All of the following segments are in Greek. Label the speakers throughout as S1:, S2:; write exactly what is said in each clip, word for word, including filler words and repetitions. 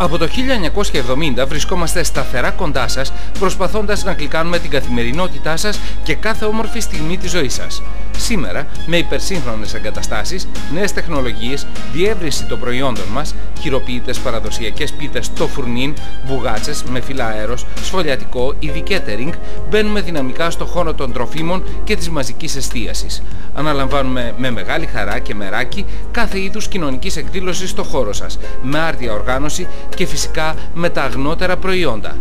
S1: Από το χίλια εννιακόσια εβδομήντα βρισκόμαστε σταθερά κοντά σας, προσπαθώντας να γλυκάνουμε την καθημερινότητά σας και κάθε όμορφη στιγμή της ζωής σας. Σήμερα, με υπερσύγχρονες εγκαταστάσεις, νέες τεχνολογίες, διεύρυνση των προϊόντων μας, χειροποίητες παραδοσιακές πίτες στο φουρνίν, μπουγάτσες με φύλλα αέρος, σφολιατικό, είδη catering, μπαίνουμε δυναμικά στο χώρο των τροφίμων και της μαζικής εστίασης. Αναλαμβάνουμε με μεγάλη χαρά και μεράκι κάθε είδους κοινωνικής εκδήλωσης στο χώρο σας, με άρτια οργάνωση και φυσικά με τα αγνότερα προϊόντα.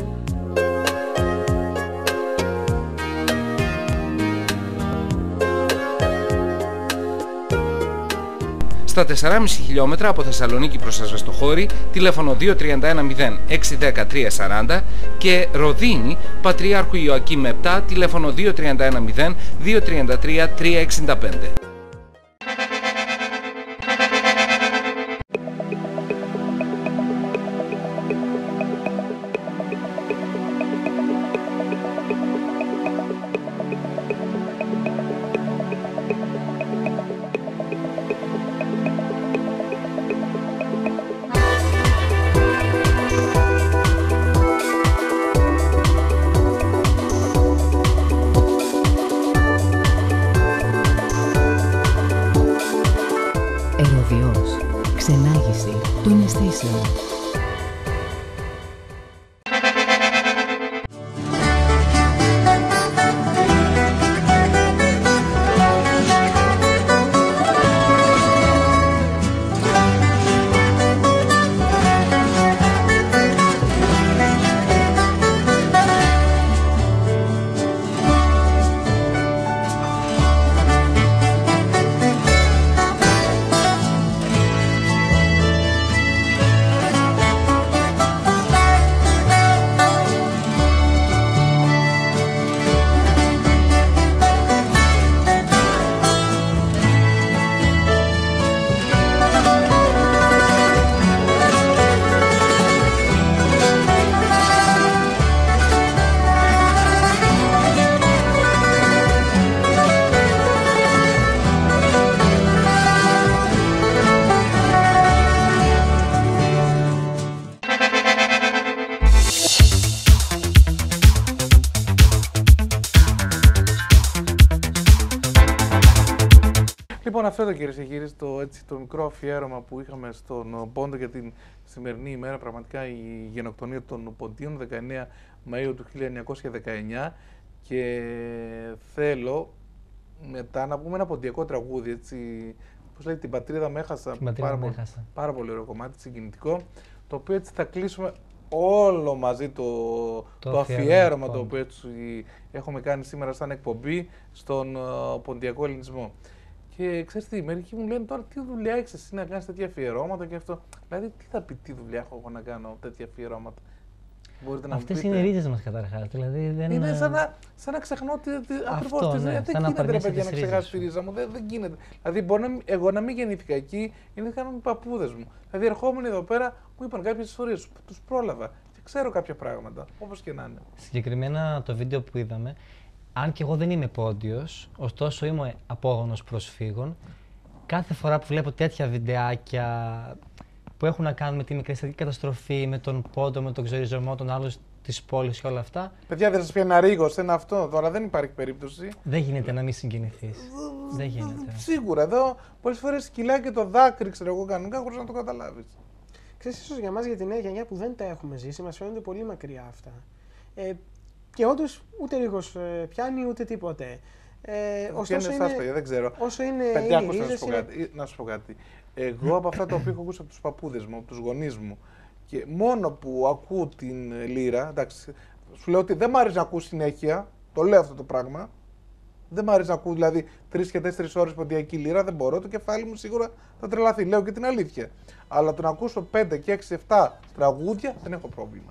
S1: Στα τέσσερα κόμμα πέντε χιλιόμετρα από Θεσσαλονίκη προς Αζβεστοχώρη, τηλέφωνο δύο τρία ένα μηδέν έξι ένα μηδέν τρία τέσσερα μηδέν και Ροδίνη, Πατριάρχου Ιωακήμ επτά, τηλέφωνο δύο τρία ένα μηδέν δύο τρία τρία τρία έξι πέντε.
S2: Ερωδιός. Ξενάγηση των αισθήσεων.
S3: Λοιπόν, αυτό το κυρίες και κύριοι, το, έτσι, το μικρό αφιέρωμα που είχαμε στον Πόντο για την σημερινή ημέρα, πραγματικά η γενοκτονία των Ποντίων, δεκαεννέα Μαΐου του χίλια εννιακόσια δεκαεννιά, και θέλω μετά να πούμε ένα ποντιακό τραγούδι, έτσι, πώς λέει, την πατρίδα με έχασα, πάρα, πολύ, πάρα πολύ ωραίο κομμάτι, συγκινητικό, το οποίο έτσι θα κλείσουμε όλο μαζί το, το, το αφιέρωμα το οποίο έτσι έχουμε κάνει σήμερα σαν εκπομπή στον uh, ποντιακό ελληνισμό. Και ξέρεις τι, μερικοί μου λένε τώρα τι δουλειά έχεις εσύ να κάνεις τέτοια αφιερώματα και αυτό. Δηλαδή, τι θα πει, τι δουλειά έχω εγώ να κάνω τέτοια αφιερώματα. Μπορείτε να
S4: Αυτές είναι οι ρίζες μας καταρχάς. Δηλαδή, δεν...
S3: Είναι σαν να, σαν να ξεχνώ τι, τι, ακριβώς τι, ναι, δεν γίνεται ρε παιδιά να ξεχάσω τη ρίζα μου. Δεν, δεν γίνεται. Δηλαδή, μπορεί να, εγώ να μην γεννήθηκα εκεί, γεννήθηκαν οι παππούδες μου. Δηλαδή, ερχόμενοι εδώ πέρα μου είπαν κάποιες ιστορίες, τους πρόλαβα και ξέρω κάποια πράγματα, όπως και να είναι.
S4: Συγκεκριμένα το βίντεο που είδαμε. Αν και εγώ δεν είμαι πόντιος, ωστόσο είμαι απόγονος προσφύγων, κάθε φορά που βλέπω τέτοια βιντεάκια που έχουν να κάνουν με τη μικρή καταστροφή, με τον πόντο, με τον ξορισμό των άλλων της πόλης και όλα αυτά.
S3: Παιδιά, δεν σας πει ένα ρίγος, ένα αυτό, τώρα δεν υπάρχει περίπτωση.
S4: Δεν γίνεται να μην συγκινηθείς. Δεν γίνεται.
S3: Σίγουρα, εδώ πολλές φορές κυλάει και το δάκρυ, ξέρω εγώ, κανονικά, χωρίς να το καταλάβεις.
S5: Ξέρεις, ίσως για μας, για τη νέα γενιά που δεν τα έχουμε ζήσει, μας φαίνονται πολύ μακριά αυτά. Ε, Και όντως ούτε ρίγος ε, πιάνει ούτε τίποτε. Ε, ωστόσο είναι,
S3: παιδιά, δεν ξέρω.
S5: Όσο είναι,
S3: παιδιά,
S5: είναι
S3: να, σου
S5: είναι...
S3: κάτι, να σου πω κάτι. Εγώ από αυτά τα οποία έχω ακούσει από τους παππούδες μου, από τους γονείς μου, και μόνο που ακούω την λύρα, εντάξει, σου λέω ότι δεν μ' αρέσει να ακούω συνέχεια, το λέω αυτό το πράγμα. Δεν μ' αρέσει να ακούω δηλαδή τρεις και τέσσερις ώρες ποντιακή λύρα, δεν μπορώ, το κεφάλι μου σίγουρα θα τρελαθεί. Λέω και την αλήθεια. Αλλά το να ακούσω πέντε και έξι επτά τραγούδια δεν έχω πρόβλημα.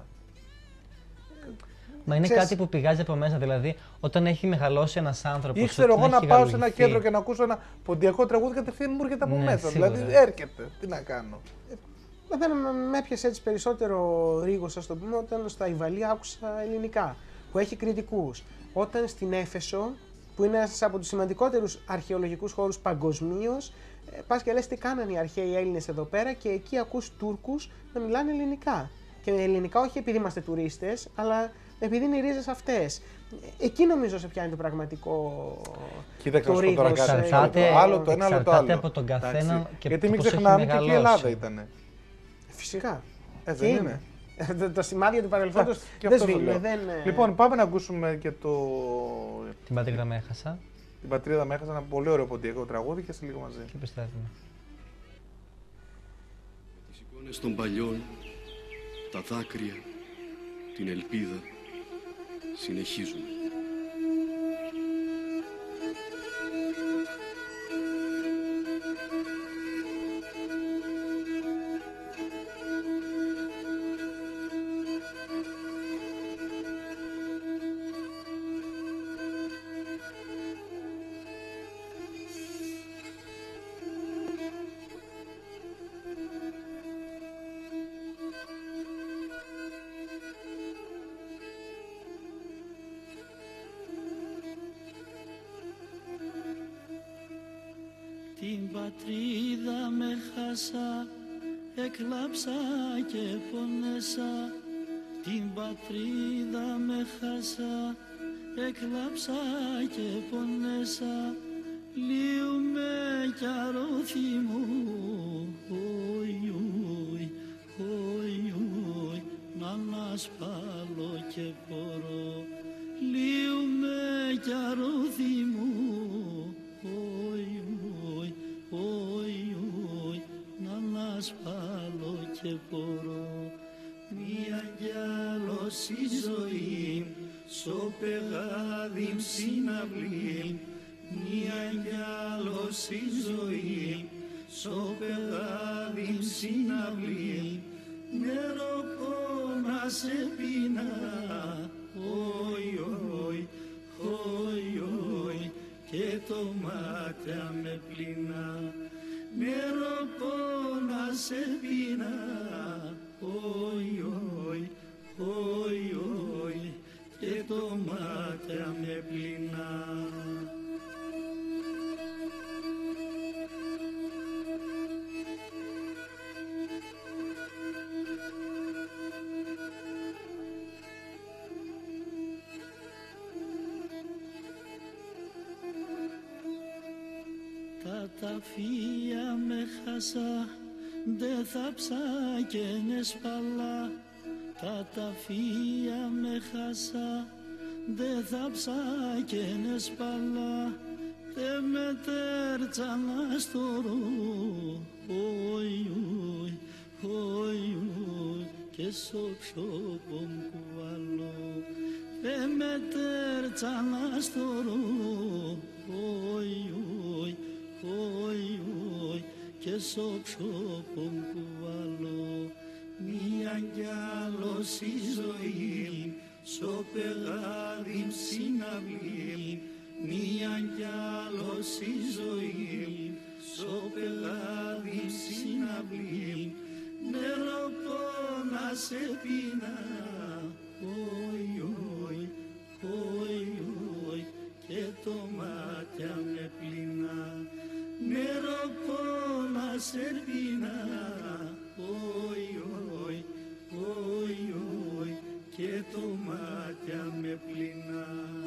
S4: Μα είναι Ξέρεις... κάτι που πηγάζει από μέσα, δηλαδή όταν έχει μεγαλώσει ένας άνθρωπος.
S3: Ή ξέρω εγώ να πάω γαλουγηθεί. σε ένα κέντρο και να ακούσω ένα ποντιακό τραγούδι, κατευθείαν μου έρχεται από
S4: ναι,
S3: μέσα.
S4: Σίγουρα.
S3: Δηλαδή έρχεται. Τι να κάνω.
S5: Εμένα με έπιασε έτσι περισσότερο ρίγος, ας το πούμε, όταν στα Ιβαλία άκουσα ελληνικά, που έχει κριτικούς. Όταν στην Έφεσο, που είναι ένας από τους σημαντικότερους αρχαιολογικούς χώρους παγκοσμίως, ε, πας και λες τι κάνανε οι αρχαίοι Έλληνες εδώ πέρα και εκεί ακούς Τούρκους να μιλάνε ελληνικά. Και ελληνικά όχι επειδή είμαστε τουρίστες, αλλά επειδή είναι οι ρίζες αυτές. Εκεί νομίζω σε πιάνει το πραγματικό.
S3: Κοίταξε
S5: το
S3: να σου πω τώρα
S5: ρίγος,
S3: κάτι.
S5: ε,
S3: Το
S5: το-
S3: άλλο το ένα, άλλο το
S4: εξαρτάται
S3: άλλο.
S4: από τον καθένα
S3: Εντάξει.
S4: και
S3: γιατί μην
S4: πώς έχει
S3: ξεχνάμε και εκεί η Ελλάδα
S4: μεγαλώσει.
S3: ήταν.
S5: Φυσικά.
S3: Έτσι
S5: Και
S3: δεν
S5: είναι.
S3: είναι.
S5: το, το σημάδι του παρελθόντος
S3: Και
S5: δεν
S3: αυτό το
S5: σβήνουν.
S3: λέω.
S5: Δεν, ε,
S3: Λοιπόν, πάμε να ακούσουμε και το.
S4: Την πατρίδα με έχασα
S3: Την πατρίδα με έχασα, ένα πολύ ωραίο ποντιακό τραγούδι και σε λίγο μαζί.
S4: και επιστρέφουμε.
S6: Τις εικόνες των παλιών, τα δάκρυα, την ελπίδα συνεχίζουν.
S7: Την πατρίδα με χάσα, έκλαψα και πονέσα. Την πατρίδα με χάσα, έκλαψα και πονέσα. Λύουμε κι αρώθη μου, οι, οι, οι, οι, να ανασπάλω και μπορώ. Λύουμε κι αρώθη μου, οι, οι, οι, οι, να ανασπάλω και μπορώ. Μία κι άλλος η ζωή, σο πεγάδι συναυλή. Μία κι άλλος η ζωή, σο πεγάδι συναυλή. Νεροκόνα σε πίνα, οι, οι, οι, οι, και το μάτια με πλήνα. Νεροκόνα σε πίνα, οι, οι, οι, οι, και το μάτια με πλήνα. Τα ταφεία με χάσα, δε θα ψάκαινε σπαλά. Τα ταφεία με χάσα, δε θα ψάκαινε σπαλά. Δε με τέρτσανα στο ρου, οι, οι, οι, οι, και σο ψόπον κουβαλώ. Δε με τέρτσανα στο ρου, οι, οι, οι, οι, και σο ψόπον κουβαλώ. Μία κι άλλος η ζωή, σο πεγάδι συναυλή. Μία κι άλλος η ζωή, σο πεγάδι συναυλή. Νεροκόνα σε πίνα, οι, οι, οι, οι, και το μάτια με πλήνα. Νεροκόνα σε πίνα, οι, οι, οι, οι, και το μάτια με πλήνα.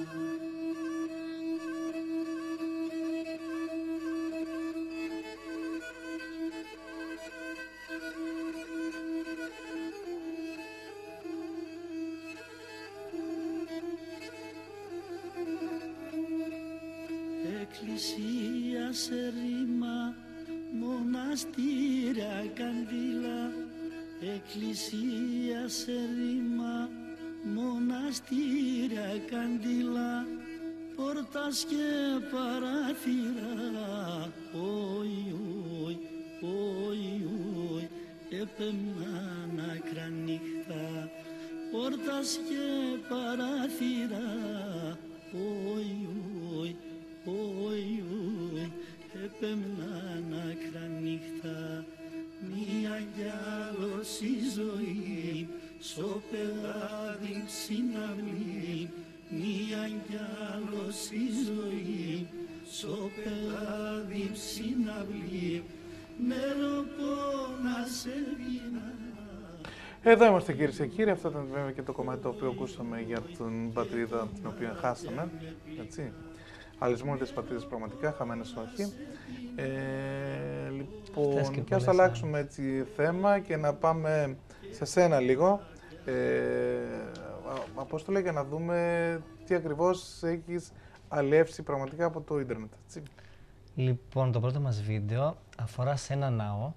S7: Εκκλησία σε ρήμα, μοναστήρια καντήλα. Εκκλησία σε ρήμα, μοναστήρια καντήλα. Πόρτας και παράθυρα, οι, οι, οι, οι, έπαιρναν άκρα νύχτα. Πόρτας και παράθυρα, οι, οι, οι, οι, έπαιρναν άκρα νύχτα. Μία κι άλλος η ζωή, σο πεγάδι συναυλή. Μία κι άλλος η ζωή, στο πελάδι ψιναυλή μεροπόνα σε βίνα.
S3: Εδώ είμαστε κυρίες και κύριοι, αυτό ήταν βέβαια και το κομμάτι το οποίο ακούσαμε για την πατρίδα την οποία χάσαμε, έτσι. Αλυσμόνητες πατρίδες πραγματικά, χαμένες στο αρχή. Ε, λοιπόν, και, και ας αλλάξουμε έτσι θέμα και να πάμε σε σένα λίγο, ε, Απόστολε, για να δούμε τι ακριβώς έχεις αλλιεύσει πραγματικά από το ίντερνετ, έτσι.
S4: Λοιπόν, το πρώτο μας βίντεο αφορά σε ένα ναό,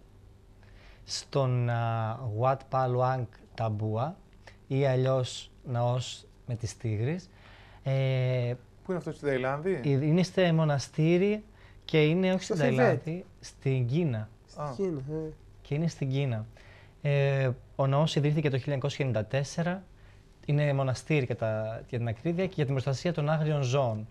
S4: στον uh, Wat Pa Luang Tabua ή αλλιώς ναός με τις τίγρεις. Ε,
S3: Πού είναι αυτό, στην Ταϊλάνδη?
S4: Είναι στο μοναστήρι και είναι όχι
S5: Στο
S4: στην Ταϊλάνδη, στην Κίνα.
S5: Στην Κίνα, ε.
S4: Και είναι στην Κίνα. Ε, ο ναός ιδρύθηκε το χίλια εννιακόσια ενενήντα τέσσερα. Είναι μοναστήρι για, τα, για την ακρίβεια και για την προστασία των άγριων ζώων.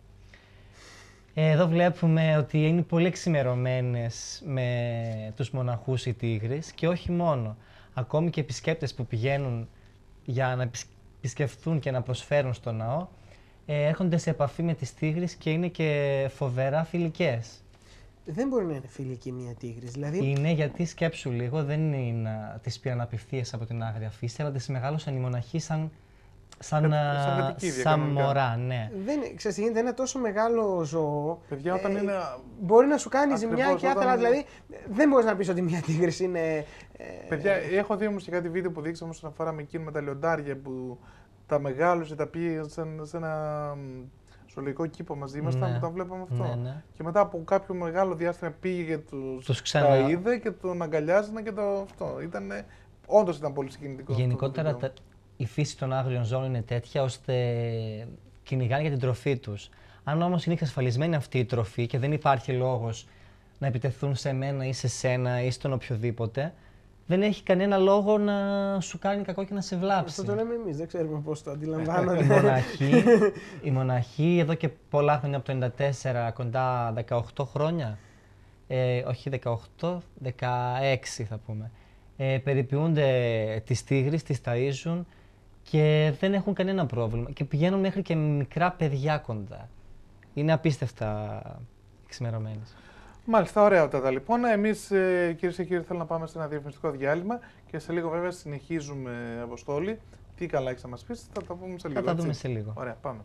S4: Ε, εδώ βλέπουμε ότι είναι πολύ εξημερωμένες με τους μοναχούς οι τίγρεις και όχι μόνο. Ακόμη και επισκέπτες που πηγαίνουν για να επισκεφθούν και να προσφέρουν στο ναό, ε, έρχονται σε επαφή με τις τίγρεις και είναι και φοβερά φιλικές.
S5: Δεν μπορεί να είναι φιλική μια τίγρης, δηλαδή...
S4: Είναι γιατί, σκέψου λίγο, δεν είναι να τις πήραν απευθείας από την άγρια φύση, αλλά τις μεγάλωσαν οι μοναχοί σαν, σαν,
S3: Ε, σαν κατοικίδια,
S4: σαν
S3: κανονικά.
S4: μωρά, ναι.
S5: Δεν, ξέρεις, γίνεται ένα τόσο μεγάλο ζώο.
S3: Παιδιά, όταν είναι...
S5: Μπορεί να σου κάνει
S3: Ακριβώς,
S5: ζημιά και άθελα,
S3: όταν-
S5: δηλαδή δεν μπορείς να πεις ότι μια τίγρης είναι... ε,
S3: Παιδιά, έχω δει όμως και κάτι βίντεο που δείξαμε όσον αφορά με εκείνο με τα λιοντάρια που τα μεγάλωσε, τα πήγε σε, σε ένα μ, ζωολογικό κήπο μαζί μας,
S4: Ναι.
S3: που τα βλέπαμε αυτό.
S4: Ναι, ναι.
S3: Και μετά από κάποιο μεγάλο διάστημα πήγε και τους,
S4: Τους ξανα-
S3: τα είδε και τον αγκαλιάζανε και το αυτό. Ήτανε, όντως ήταν πολύ συγκινητικό. αυτό το
S4: Γενικότερα
S3: βίντεο.
S4: τα, η φύση των άγριων ζώων είναι τέτοια ώστε κυνηγάνε για την τροφή τους. Αν όμως είναι εξασφαλισμένη αυτή η τροφή και δεν υπάρχει λόγος να επιτεθούν σε μένα ή σε σένα ή στον οποιοδήποτε, δεν έχει κανένα λόγο να σου κάνει κακό και να σε βλάψει.
S5: Αυτό το λέμε εμείς, δεν ξέρουμε πώς το
S4: Οι
S5: αντιλαμβάνονται.
S4: μοναχοί, οι μοναχοί εδώ και πολλά χρόνια, από το ενενήντα τέσσερα, κοντά δεκαοκτώ χρόνια, ε, όχι δεκαοκτώ, δεκαέξι θα πούμε, ε, περιποιούνται τις τίγρεις, τις ταΐζουν και δεν έχουν κανένα πρόβλημα και πηγαίνουν μέχρι και μικρά παιδιά κοντά. Είναι απίστευτα εξημερωμένες.
S3: Μάλιστα, ωραία αυτά λοιπόν. Εμείς, ε, κυρίες και κύριοι, θέλω να πάμε σε ένα διαφημιστικό διάλειμμα και σε λίγο βέβαια συνεχίζουμε, Αποστόλη. Τι καλά έχεις να μας πεις, θα τα πούμε σε λίγο.
S4: Θα τα δούμε
S3: έτσι.
S4: σε λίγο.
S3: Ωραία, πάμε.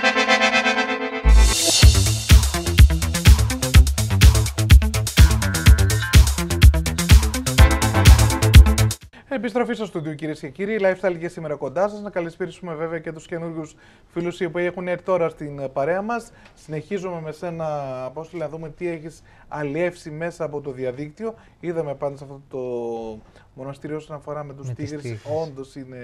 S3: Επιστροφή στο στούντιο, κυρίες και κύριοι. Lifestyle και σήμερα κοντά σας. Να καλησπέρισουμε βέβαια και τους καινούργιους φίλους οι οποίοι έχουν έρθει τώρα στην παρέα μας. Συνεχίζουμε με σένα, Απόστολε, να δούμε τι έχεις αλλιεύσει μέσα από το διαδίκτυο. Είδαμε πάντα σε αυτό το μοναστήριο όσον αφορά με τους
S4: Με τις
S3: τίγρες.
S4: τίγρες.
S3: Όντως είναι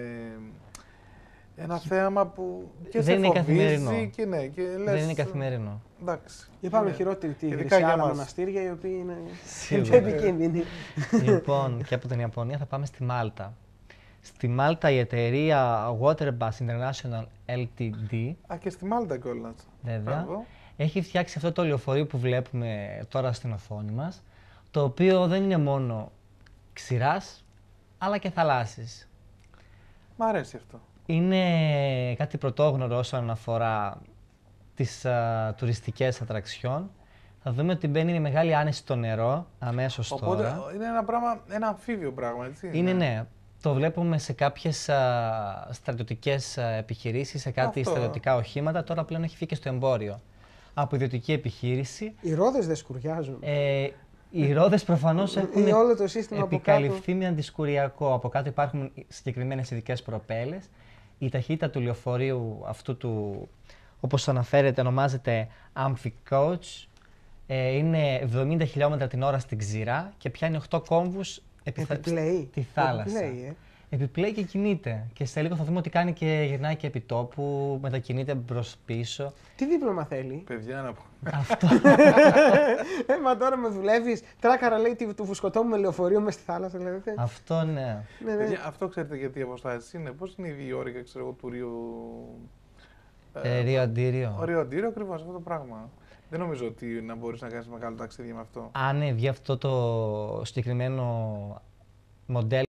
S3: ένα θέαμα που και
S4: Δεν
S3: σε
S4: είναι
S3: φοβίζει
S4: καθημερινό.
S3: και ναι. Και λες,
S4: Δεν είναι καθημερινό.
S3: Εντάξει.
S5: Υπάρχουν
S3: είναι.
S5: χειρότεροι τίγρες
S3: Ειδικά
S5: σε
S3: για
S5: άλλα
S3: μας.
S5: μοναστήρια, οι οποίοι είναι
S4: Σίγουρα.
S5: πιο επικίνδυνοι.
S4: Λοιπόν, και από την Ιαπωνία θα πάμε στη Μάλτα. Στη Μάλτα η εταιρεία Waterbass International Ltd,
S3: Α, και στη Μάλτα κιόλας.
S4: βέβαια,
S3: Μπράβο.
S4: έχει φτιάξει αυτό το λεωφορείο που βλέπουμε τώρα στην οθόνη μας, το οποίο δεν είναι μόνο ξηράς, αλλά και θαλάσσης.
S3: Μ' αρέσει αυτό.
S4: Είναι κάτι πρωτόγνωρο όσον αφορά τις α, τουριστικές ατραξιόν. Θα δούμε ότι μπαίνει με μεγάλη άνεση στο νερό αμέσως
S3: Οπότε
S4: τώρα.
S3: είναι ένα πράγμα, ένα αμφίβιο πράγμα, έτσι.
S4: Είναι ναι. Το βλέπουμε σε κάποιες α, στρατιωτικές α, επιχειρήσεις, σε κάτι
S3: Αυτό.
S4: στρατιωτικά οχήματα. Τώρα πλέον έχει φύγει και στο εμπόριο. Από ιδιωτική επιχείρηση.
S5: Οι ρόδες δεν σκουριάζουν.
S4: Ε, οι ρόδες προφανώς έχουν
S5: Είναι όλο το σύστημα από
S4: επικαλυφθεί με αντισκουριακό. Από κάτω υπάρχουν συγκεκριμένες ειδικές προπέλες. Η ταχύτητα του λεωφορείου αυτού του, όπως αναφέρεται, ονομάζεται Amphicoach. Ε, είναι εβδομήντα χιλιόμετρα την ώρα στην ξηρά και πιάνει οκτώ κόμβους επί θα-
S5: Επιπλέει.
S4: στη θάλασσα.
S5: Επιπλέει, ε.
S4: Επιπλέει και κινείται. Και σε λίγο θα δούμε ότι κάνει και γυρνάει και επί τόπου, μετακινείται μπρος πίσω.
S5: Τι δίπλωμα θέλει.
S3: Παιδιά, να πω.
S4: Αυτό.
S5: Ε, μα τώρα με δουλεύει. Τράκαρα λέει τι- του φουσκωτό μου με λεωφορείο με στη θάλασσα. Δηλαδή.
S4: Αυτό ναι.
S5: Ναι, ναι.
S3: Παιδιά, αυτό ξέρετε γιατί οι αποστάσεις είναι. Πώς είναι η διόρυγα, ξέρω εγώ, του Ρίου.
S4: Ε, Ρίο Αντίριο.
S3: Ωραίο αντίριο, ακριβώς αυτό το πράγμα. Δεν νομίζω ότι να μπορείς να κάνεις μεγάλο ταξίδι με αυτό.
S4: Αν βγει αυτό το συγκεκριμένο μοντέλο